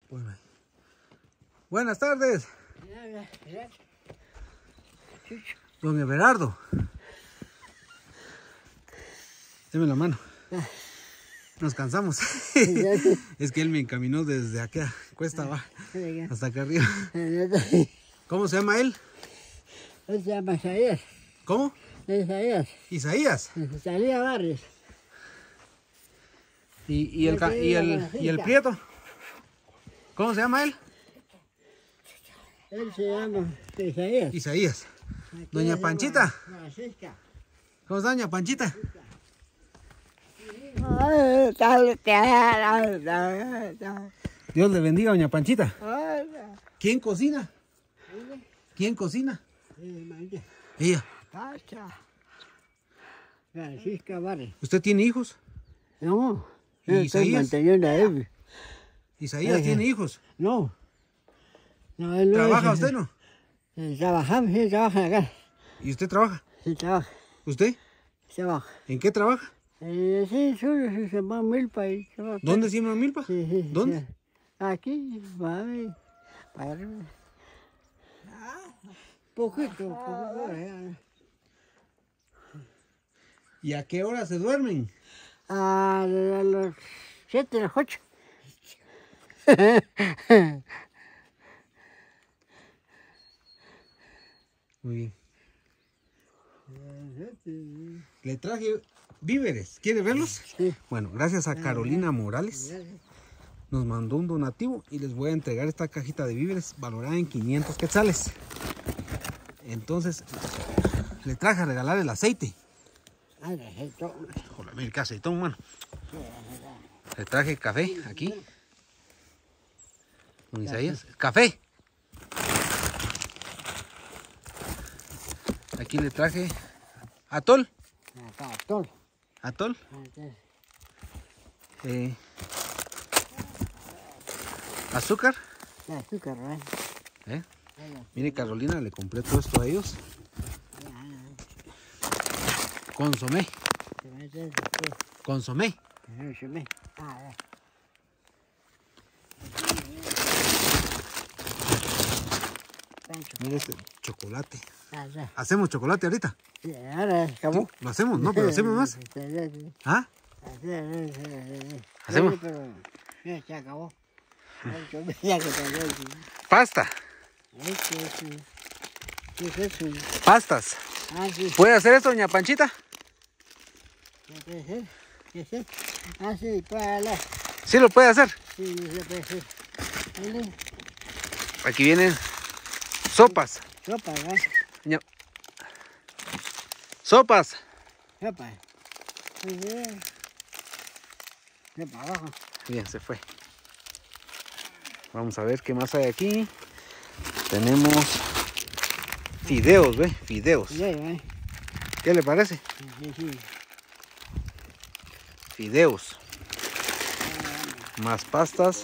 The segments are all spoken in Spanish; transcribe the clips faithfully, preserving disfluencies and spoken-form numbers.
Bueno. Buenas tardes. Don Everardo. Deme la mano. Nos cansamos. Es que él me encaminó desde acá, cuesta abajo, hasta acá arriba. ¿Cómo se llama él? Él se llama Isaías. ¿Cómo? Isaías. Isaías. Isaías Barrios. ¿Y, y, el, ca- y, el, ¿Y el Prieto? ¿Cómo se llama él? Él se llama Isaías. Isaías. Doña Panchita. Francisca. ¿Cómo está doña Panchita? Dios le bendiga, doña Panchita. ¿Quién cocina? ¿Quién cocina? Ella. Francisca Barrios. ¿Usted tiene hijos? No. ¿Y Yo estoy Isaías? manteniendo a él. Isaías Ajá. tiene hijos. No. No, él no ¿Trabaja es- usted, no? Eh, Trabajamos, sí, trabaja acá. ¿Y usted trabaja? Sí, trabaja. ¿Usted? Trabaja. ¿En qué trabaja? Eh, sí, solo si se va a Milpa y se va a- ¿Dónde siembra milpa? Sí, sí. ¿Dónde? sí. Aquí, mami. Para arriba. Poquito, poquito. eh. ¿Y a qué hora se duermen? A los siete, a las ocho. Muy bien. Le traje víveres. ¿Quiere verlos? Sí. Bueno, gracias a Carolina Morales. Nos mandó un donativo y les voy a entregar esta cajita de víveres valorada en quinientos quetzales. Entonces, le traje a regalar el aceite. Ah, necesito. Joder, mire qué aceitón, mano. Le traje café aquí. Don Isaías. Café. Aquí le traje atol. Acá, todo. Atol. Eh, azúcar. Azúcar, ¿verdad? ¿eh? Mire, Carolina, le compré todo esto a ellos. Consomé. Consomé. Ah, Mire este chocolate. ya. Ya. ¿Hacemos chocolate ahorita? Sí, ahora se acabó. ¿Lo hacemos? No, pero hacemos más. ¿Ah? Hacemos. Sí, pero ya se acabó. Ya que te doy. Pasta. Este es un- ¿qué es eso? Pastas. Ah, sí. ¿Puede hacer esto, doña Panchita? ¿Qué puede ser? ¿Qué es eso? Ah, sí, puede hablar. Sí, lo puede hacer. Sí, se puede ser. Dale, Aquí vienen sopas. sopa, ¿verdad? Doña- Sopas. Sopa. Sí, sí. Sopa abajo. Bien, se fue. Vamos a ver qué más hay aquí. Tenemos fideos, ¿ve? Fideos. Ya, ¿eh? ¿Qué le parece? Sí, sí. Fideos. Más pastas.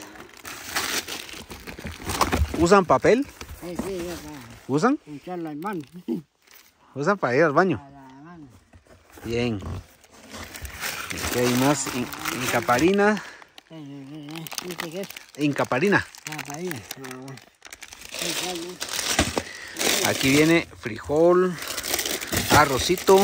¿Usan papel? Sí, sí, ya está. ¿Usan? Echarlo en mano. ¿Usan para ir al baño? A la mano. Bien. Aquí hay más in- incaparina. Eh, eh, eh, ¿viste qué es? Incaparina. Ah, para ahí. Ah, bueno. Echarlo. Aquí viene frijol, arrocito,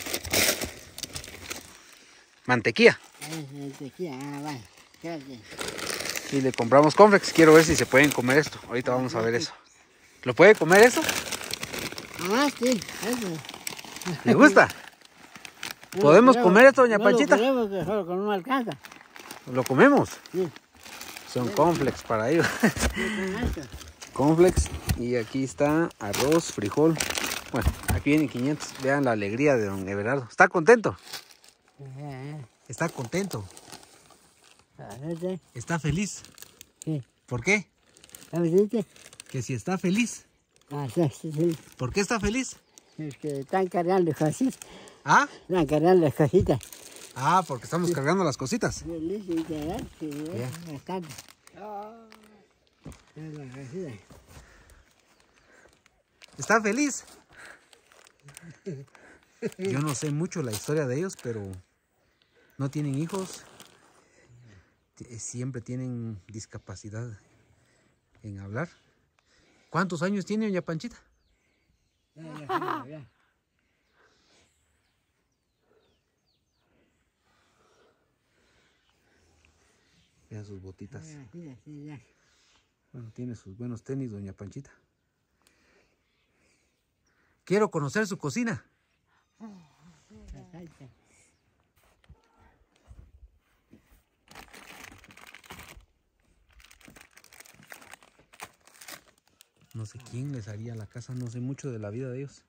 mantequilla. Ahí se tequila. Ah, vale. Gracias. Y le compramos cornflakes. Quiero ver si se pueden comer esto. Ahorita vamos a ver eso. ¿Lo puede comer eso? Ah, sí, eso. ¿Le gusta? ¿Podemos No, comer esto, doña no Panchita? Lo queremos, que solo con uno alcanza. ¿Lo comemos? Sí. Son cornflakes para ellos. Sí, con esto. Cornflakes. Y aquí está arroz, frijol. Bueno, aquí vienen quinientos. Vean la alegría de don Everardo. ¿Está contento? Eh, eh. Está contento. A ver, Está feliz. sí. ¿Por qué? ¿A ver, viste? Que si está feliz. Ah, sí, sí, sí. ¿Por qué está feliz? Es que están cargando cositas. ¿Ah? Están cargando las cositas. Ah, porque estamos cargando las cositas. Feliz y cargar, sí, Ya. bastante. Ah, las cositas. ¿Está feliz? Yo no sé mucho la historia de ellos, pero no tienen hijos. T- Siempre tienen discapacidad en hablar. ¿Cuántos años tiene doña Panchita? Ya, ya, ya, ya. Vean sus botitas. Ya, ya, ya, ya. Bueno, tiene sus buenos tenis, doña Panchita. Quiero conocer su cocina. No sé quién les haría la casa, no sé mucho de la vida de ellos.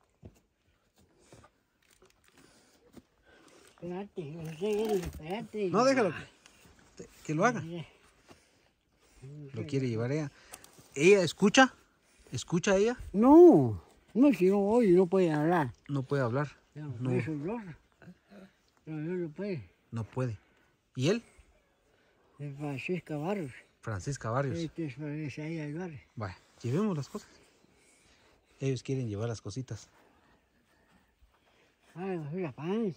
Espérate, no sé, espérate. No, déjalo que, que lo haga. Lo quiere llevar ella. ¿Ella escucha? ¿Escucha ella? No, no, si no hoy no puede hablar. No puede hablar. No, No. eso es dos. No, no, no puede. No puede. ¿Y él? Es Francisca Barrios. Francisca Barrios. Este es Francisca ahí al barrio. Vaya, llevemos las cosas. Ellos quieren llevar las cositas. Ay, mira, pan.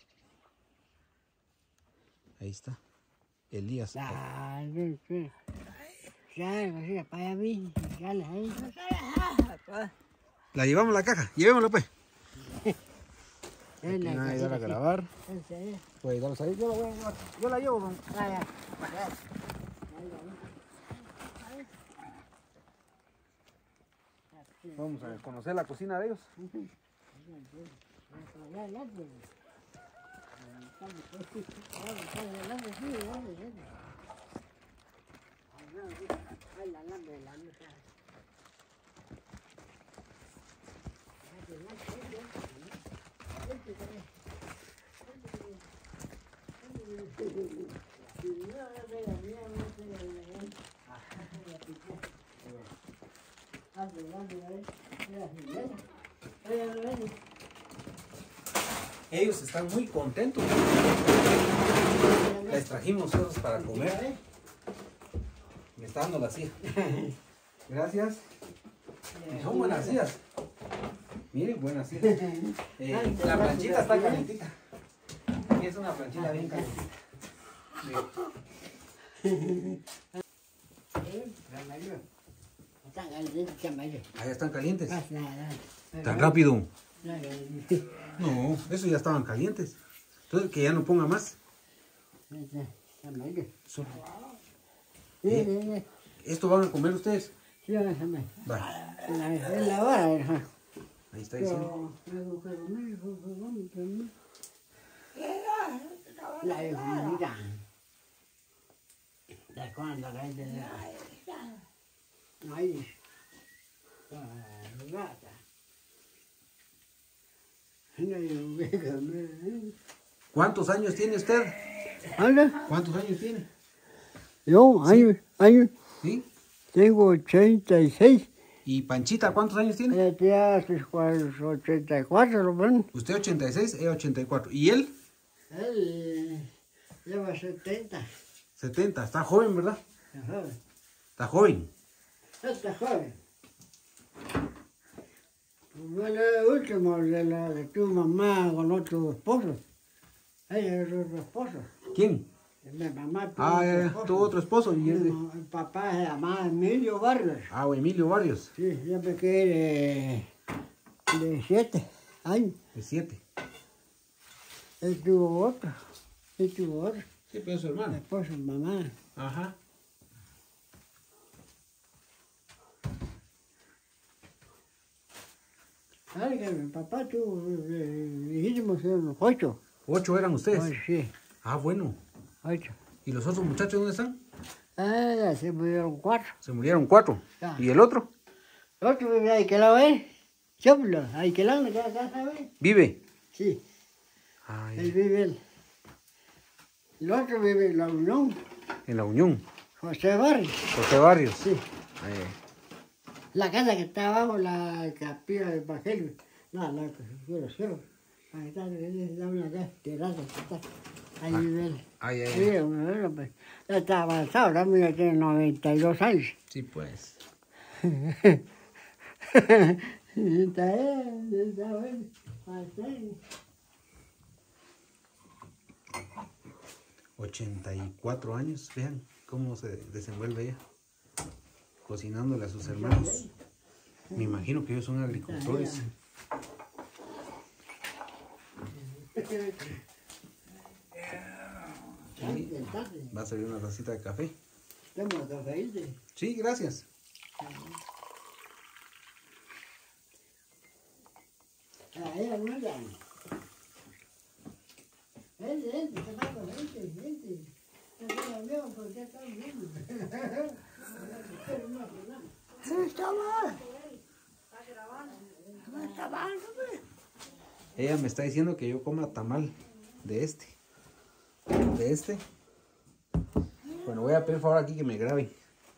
Ahí está. Elías. Ah, no, no. Ya, mira, para mí. Ya la ahí. La llevamos la caja. Llevémosla pues. Es la Nada, que- ayudar a grabar. Esa es. Voy a ayudarlos ahí. Yo la voy a llevar. Yo la llevo. Don. Ah, ya. Vamos a conocer la cocina de ellos. Ya, ya, pues. Ay, la lambe, la lambe. Ellos están muy contentos. Les trajimos cosas para comer. Me está dando la silla. Gracias. Y son buenas sillas. Miren, buenas sillas. Eh, la planchita está calentita. Aquí es una planchita bien calentita. Allá están calientes. Tan rápido. No, eso ya estaban calientes. Entonces que ya no ponga más. So- ¿Esto van a comer ustedes? Vale. Ahí está diciendo. La comida. De cuando la gente de maíz. Gata. ¿Cuántos años tiene usted? ¿Anda? ¿Cuántos años tiene? Yo, año, año, ¿Sí? tengo ochenta y seis. ¿Y Panchita cuántos años tiene? Ella tiene ochenta y cuatro, lo ven. Usted ochenta y seis, ella ochenta y cuatro. ¿Y él? Él lleva setenta. setenta. Está joven, ¿verdad? Está joven. Está joven. Está joven. Bueno, el último de la de tu mamá con otro esposo. Ella es otro esposo. ¿Quién? Mi mamá tuvo Ah, otro ya, ya, esposo. tuvo otro esposo. Y es de... El papá se llamaba Emilio Barrios. Ah, Emilio Barrios. Sí, yo me quedé de, de siete años. De siete. Él tuvo otro. Él tuvo otro. Sí, pero es su hermano. Después su mamá. Ajá. Ay, que mi papá tuvo, dijimos, unos ocho. Ocho eran ustedes. Ocho, sí, Ah, bueno. ocho. ¿Y los otros muchachos dónde están? Ah, ya se murieron cuatro. Se murieron cuatro. Ah. ¿Y el otro? El otro vive ahí que la ve. Choplo, ahí que la ve, que la casa ve. ¿Vive? Sí, Ay, él vive él. El otro vive en la Unión, en la Unión. José Barrios. José Barrios. Sí. Ay, La casa que está abajo, la capilla del Evangelio. No, la que yo lo cierro. Ahí está, él da una casa, terraza, que está. Ahí vive él. ay, ay. Sí, bueno, pues, ya está avanzado, ahora mira, tiene noventa y dos años. Sí, pues. Está bien, está bueno. Así. ochenta y cuatro años. Vean cómo se desenvuelve ella. cocinándole a sus hermanos. Me imagino que ellos son agricultores. Y va a servir una tacita de café. ¿Toma café? Sí, gracias. Ahí aguanta. Vente, vente, Fernando, vente, vente. No tengo miedo porque está viendo. No está mal. No está mal, hombre. Ella me está diciendo que yo coma tamal de este. De este. Bueno, voy a pedir favor aquí que me graben.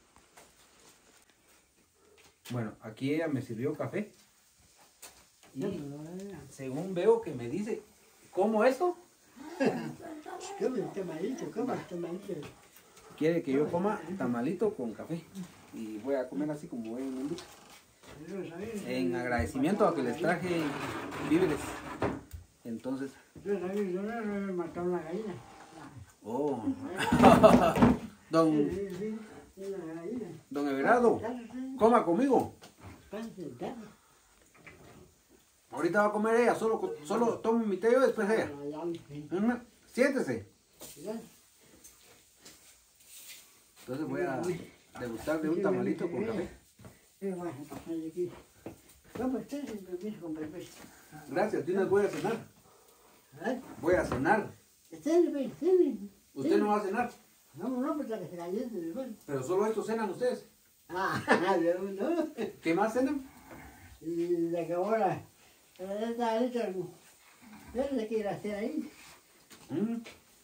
Bueno, aquí ella me sirvió café. Y según veo que me dice, ¿cómo esto? Come el tamalito, come el tamalito. Quiere que yo coma tamalito con café. Y voy a comer así como ella me indica. En agradecimiento a que les traje víveres. Entonces. Yo sabía, yo no me mató una gallina. Oh. Don, Sí, sí, una gallina. don Everardo, coma conmigo. Ahorita va a comer ella, solo, co- solo tomo mi té yo y después ella. Ujú, siéntese. Entonces voy a degustar de un tamalito con café. ¿Cómo estás sin permiso con permiso? Gracias, de una vez voy a cenar. ¿Eh? Voy a cenar. Estén, estén. ¿Usted no va a cenar? No, no, pues que se caliente después. Pero solo esto cenan ustedes. Ah, no. ¿Qué más cenan? Y la que ahora, ya está hecha, ya se quiere hacer ahí. Mm.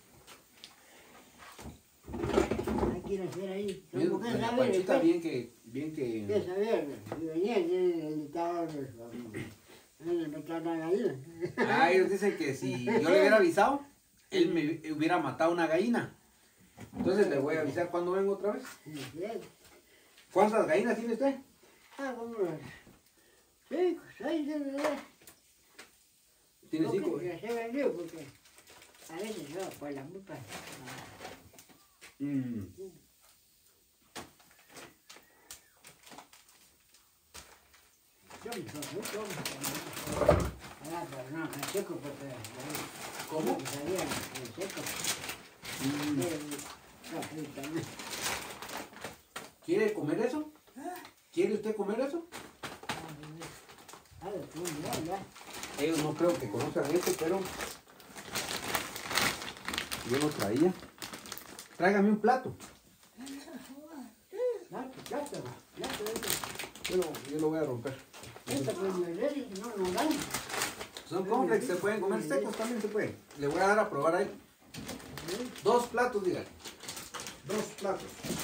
Hay que ir a hacer ahí. Bien, Como que doña sabe, Panchita, después, bien que, bien ¿qué que... saber? Y venía y el estado de meter la gallina. Ah, ellos dicen que si yo le hubiera avisado, él me hubiera matado una gallina. Entonces le voy a avisar cuando vengo otra vez. ¿Cuántas gallinas tiene usted? Ah, como cinco, seis, siete, diez. Tiene cinco. Porque se vendió porque a veces no, pues la multa. Mm. Yo me soy, yo me Ah, pero no, en seco porque... ¿Cómo? Salía en seco. Mm. No, frita, no. ¿Quiere comer eso? ¿Quiere usted comer eso? Ah, tú, ya, ya. Ellos no creo que conozcan esto, pero yo lo traía. Tráigame un plato. Plato, plato, plato, esto. Yo lo, yo lo voy a romper. Esto pues me leche, no, no dan. Son cornflakes, se pueden comer secos, también se pueden. Le voy a dar a probar ahí. Dos platos, dígale. Dos platos.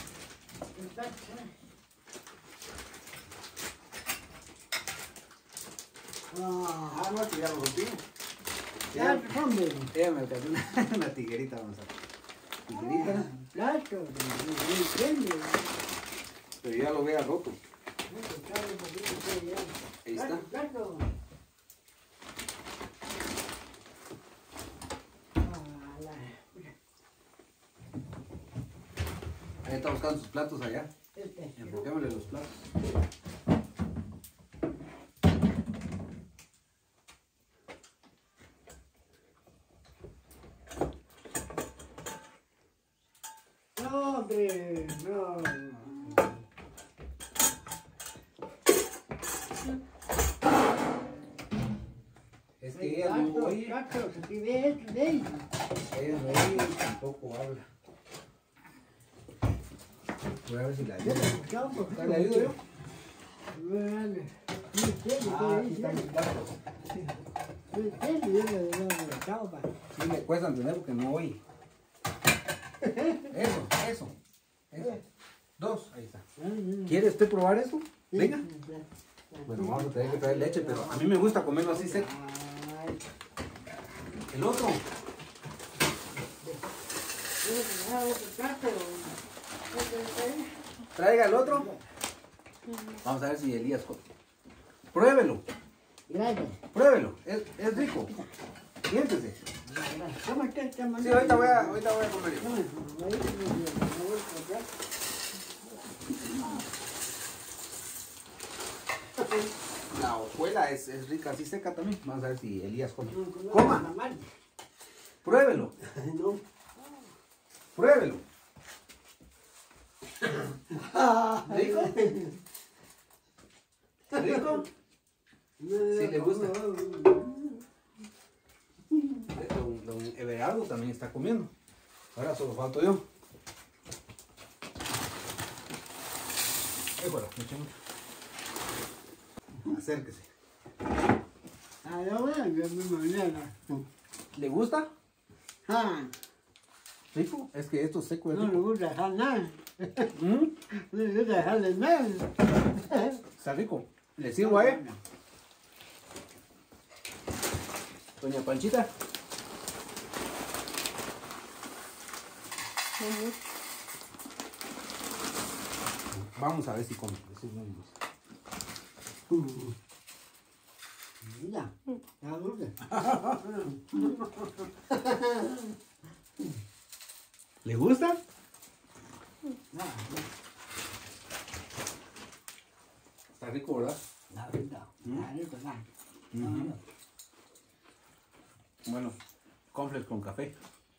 Ah, Ah, no, es que ya lo rompí. ya, hombre. Ella me alcanzó una, una tiguerita, vamos a ver. Tiguerita. Plato, no entiende. Pero ya lo vea roto. Ahí está. Plato. Ahí está buscando sus platos allá. Este. Enfoquémosle los platos. No, hombre, no. Es que ella no oye. Plato, se pide esto, de ahí. Ella no oye y tampoco habla. Voy a ver si la ayudo. ¿Ya le ayudo yo? Ah, aquí están mis platos. Sí le cuesta entender porque no oye. Eso, eso, eso. Dos, ahí está. ¿Quiere usted probar eso? Venga. Bueno, vamos a tener que traer leche, pero a mí me gusta comerlo así seco. El otro. Traiga el otro. Vamos a ver si Elías come. Pruébelo, Gracias. pruébelo. Es, es rico. Siéntese. Sí, ahorita voy a, ahorita voy a comer yo. La hojuela es, es rica así seca también. Vamos a ver si Elías come. No, no, Coma, no, no, pruébelo, no. pruébelo. ¿Rico? ¿Rico? Sí le gusta. Don, don Everardo también está comiendo. Ahora solo falto yo. Eh, bueno, me eché mucho. Acérquese. Ah, yo voy a ver mi mañana. ¿Le gusta? Ah, ¿Rico? Es que esto es seco. Es no le rico. gusta dejar nada. ¿Mm? No le gusta dejarle nada. Está rico. ¿Le sirvo a él? Doña Panchita. Vamos a ver si come. Eso es muy dulce. Mira, está dulce. ¿Le gusta? Ah, Está rico, ¿verdad? la verdad, la verdad. Ujú. Bueno, cornflakes con café.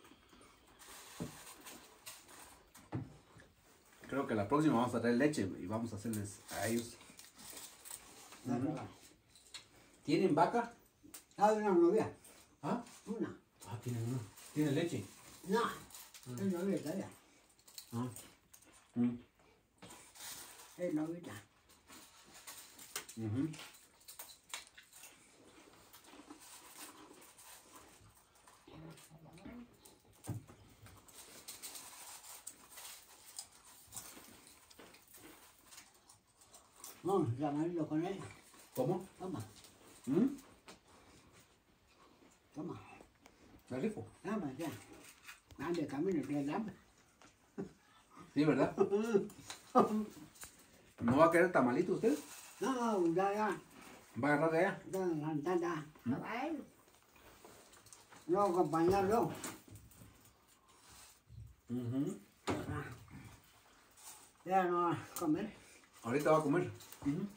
Creo que la próxima vamos a traer leche y vamos a hacerles a ellos. Ujú. ¿Tienen vaca? Ah, una novia. ¿Ah? Una. Ah, tienen una. ¿Tienen leche? No, es novia todavía. Ah. Mm. Es novita. Ujú. Vamos a llamarlo con ella. ¿Cómo? Toma, ¿Mm? toma. Está rico. Toma, ya. Ande camino, te dame. Sí, ¿verdad? ¿No va a querer tamalito usted? No, ya, ya. ¿Va a agarrar de allá? Ya, ya, ya. No, acompañarlo. Ujú. Ya no va a comer. Ahorita va a comer. Ujú.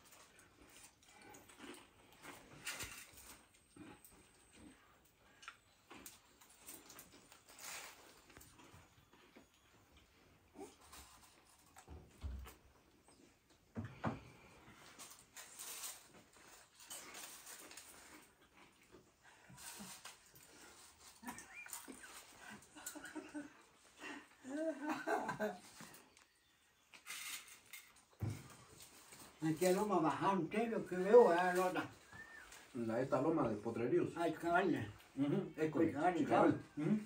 Aquí no me bajaron, ¿qué es lo que veo? Ah, no, no. La esta loma de Potreríos. Ay, caballo. Ujú. Eco. Pues, cabal, Chicabal. Ujú.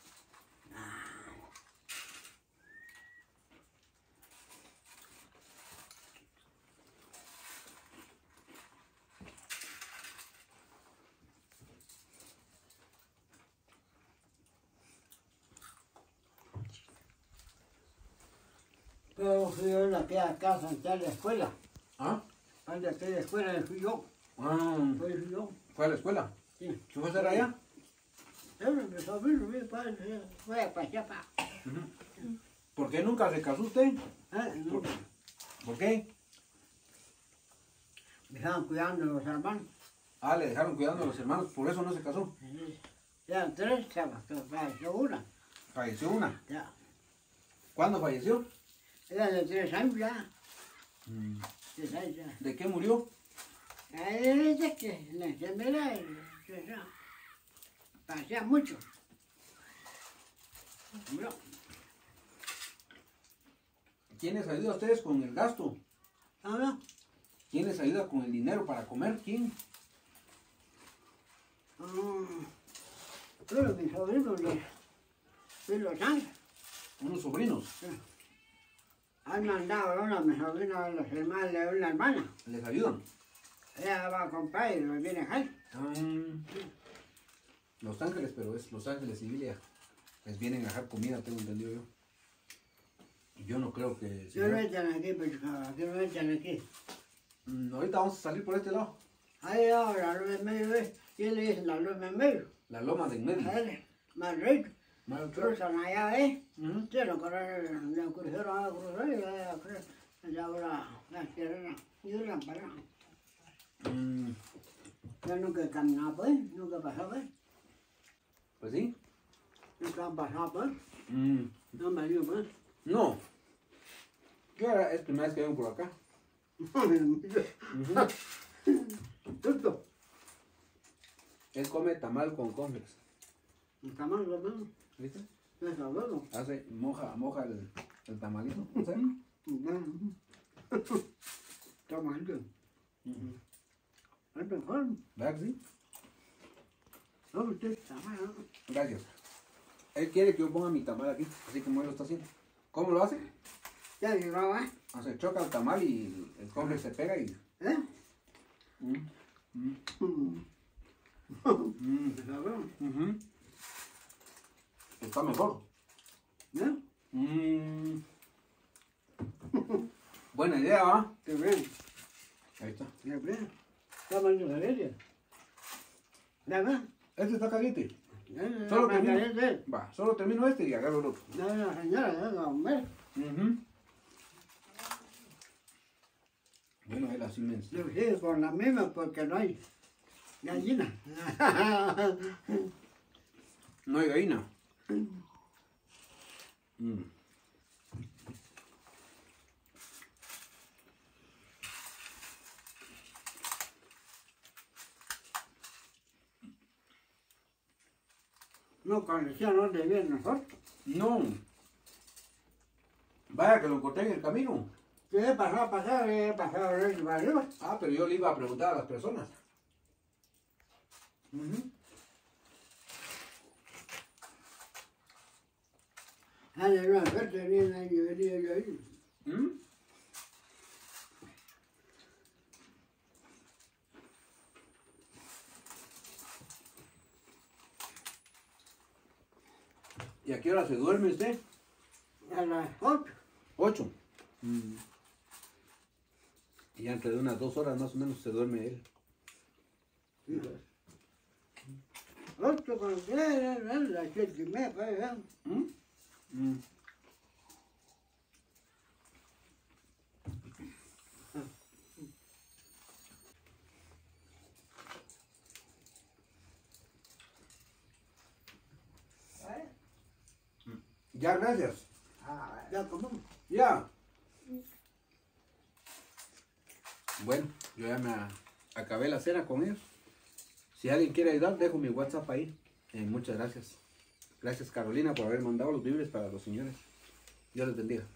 Pero fui yo en aquella casa, en aquella escuela. ¿Ah? En aquella escuela fui yo. Ah, Fui yo. ¿fue a la escuela? Sí. ¿Se fue a hacer allá? Pero mi sobrino, mi padre, fue a pasear para. Ujú. ¿Por qué nunca se casó usted? Ah, no. ¿Por qué? Me estaban cuidando los hermanos. Ah, le dejaron cuidando a los hermanos, por eso no se casó. Ya tres chavas, que falleció una. Falleció una. Ya. ¿Cuándo falleció? Era de tres años ya. Mm. Tres años ya. ¿De qué murió? Ahí dice que la enfermedad se sa- pasea mucho. Murió. ¿Quién les ayuda a ustedes con el gasto? Ah, no. ¿Quién les ayuda con el dinero para comer? ¿Quién? Ah, pero mis sobrinos de, de Los Ángeles Unos sobrinos. han mandado una a mi sobrina de los hermanos de una hermana. ¿Les ayudan? Ella va a comprar y lo viene a dejar. Ah, Los Ángeles, pero es Los Ángeles y Villa. Les vienen a dejar comida, tengo entendido yo. Y yo no creo que... Yo lo echan aquí, pero que lo echan aquí. Mm, ahorita vamos a salir por este lado. Ahí ahora la luz en medio, ¿ves? ¿Quién le dice la luz en medio? La loma de en medio. A él, más rico. Mal- Cruzan allá, ¿eh? Ujú. Sí, lo corren, le cruzaron a cruzar y allá, allá ahora la tierra y una para. Mm, Yo nunca he caminado, pues, nunca he pasado, pues. pues sí. Nunca han pasado, pues. Mm, No me digo, pues. no. Yo era, es primera vez que vengo por acá. Ujú. Tuto. Él come tamal con cornflakes. Está mal, lo mismo. ¿Viste? Es lo mismo. Hace, moja, moja el, el tamalito. ¿Sí? Está mal. Ujú. Es mejor. ¿Verdad que sí? No, usted está mal, ¿no? Gracias. Él quiere que yo ponga mi tamal aquí, así como él lo está haciendo. ¿Cómo lo hace? Ya llegó, ¿eh? Hace choca el tamal y el cornflakes se pega y... ¿Eh? Mm, mm, Mm. mm. Es lo mismo. Ujú. Está mejor. ¿No? Mm. Buena idea, ¿va? Qué bien. Ahí está. Qué bien. Está mal de caliente. ¿Ya ves? Este está caliente. Eh, Solo está termino. caliente. Va, solo termino este y agarro el otro. No, no, señora, venga, hombre. Ujú. Bueno, él así me Yo sigo con la misma porque no hay gallina. No hay gallina. Mm. No conocía dónde viven nosotros. No. Vaya que lo encontré en el camino. ¿Qué pasó a pasar? ¿Qué pasó a ver para arriba? Ah, pero yo le iba a preguntar a las personas. Ujú. Ah, de una suerte viene ahí, venía yo ahí. ¿Mm? ¿Y a qué hora se duerme usted? A las ocho. Ocho. Mm. Y antes de unas dos horas más o menos se duerme él. Ocho con tres, las siete y media, pues, ¿eh? ¿Mm? Mm. Ya, gracias. Ah, ya comemos. Ya. Bueno, yo ya me a- acabé la cena con ellos. Si alguien quiere ayudar, dejo mi WhatsApp ahí. Eh, muchas gracias. Gracias, Carolina, por haber mandado los víveres para los señores. Dios les bendiga.